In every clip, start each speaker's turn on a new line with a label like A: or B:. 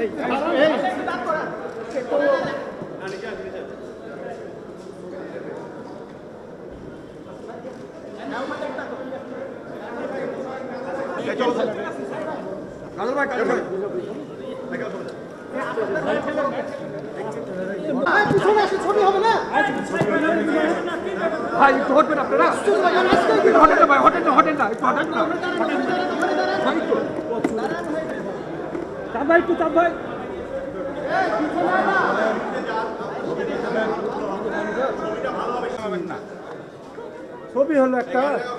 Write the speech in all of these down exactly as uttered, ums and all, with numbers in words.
A: ছবি হবে না
B: ভাই একটু হটবেন আপনারা হটেন না ভাই হটেন না হটেন না একটু হটেন না ভাই একটু চাপ ভাই একটু চাপ ভাই ছবি হলো একটা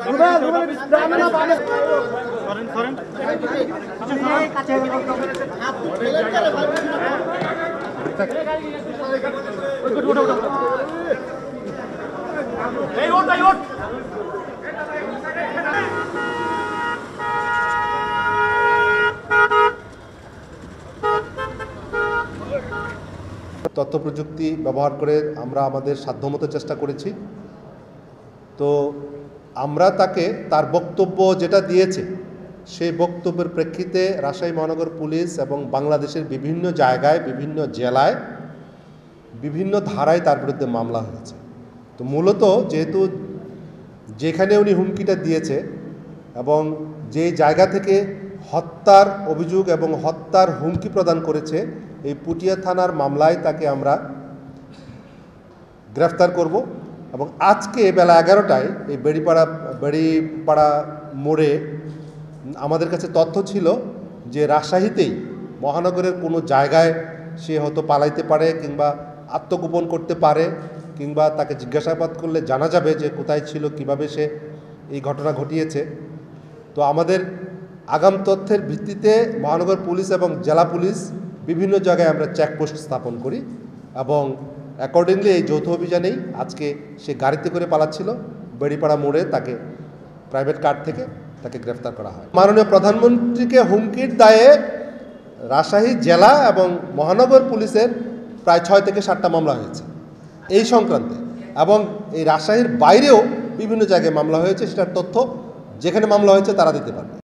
C: তথ্য প্রযুক্তি ব্যবহার করে আমরা আমাদের সাধ্যমতো চেষ্টা করেছি। তো আমরা তাকে তার বক্তব্য যেটা দিয়েছে সেই বক্তব্যের প্রেক্ষিতে রাজশাহী মহানগর পুলিশ এবং বাংলাদেশের বিভিন্ন জায়গায় বিভিন্ন জেলায় বিভিন্ন ধারায় তার বিরুদ্ধে মামলা হয়েছে। তো মূলত যেহেতু যেখানে উনি হুমকিটা দিয়েছে এবং যে জায়গা থেকে হত্যার অভিযোগ এবং হত্যার হুমকি প্রদান করেছে এই পুটিয়া থানার মামলায় তাকে আমরা গ্রেফতার করব এবং আজকে বেলা এগারোটায় এই বেড়িপাড়া বেড়িপাড়া মোড়ে আমাদের কাছে তথ্য ছিল যে রাজশাহীতেই মহানগরের কোনো জায়গায় সে হয়তো পালাইতে পারে কিংবা আত্মগোপন করতে পারে কিংবা তাকে জিজ্ঞাসাবাদ করলে জানা যাবে যে কোথায় ছিল কিভাবে সে এই ঘটনা ঘটিয়েছে। তো আমাদের আগাম তথ্যের ভিত্তিতে মহানগর পুলিশ এবং জেলা পুলিশ বিভিন্ন জায়গায় আমরা চেকপোস্ট স্থাপন করি এবং অ্যাকর্ডিংলি এই যৌথ অভিযানেই আজকে সে গাড়িতে করে পালাচ্ছিল বেড়িপাড়া মোড়ে তাকে প্রাইভেট কার থেকে তাকে গ্রেফতার করা হয়। মাননীয় প্রধানমন্ত্রীকে হুমকির দায়ে রাজশাহী জেলা এবং মহানগর পুলিশের প্রায় ছয় থেকে সাতটা মামলা হয়েছে এই সংক্রান্তে এবং এই রাজশাহীর বাইরেও বিভিন্ন জায়গায় মামলা হয়েছে। সেটার তথ্য যেখানে মামলা হয়েছে তারা দিতে পারবে।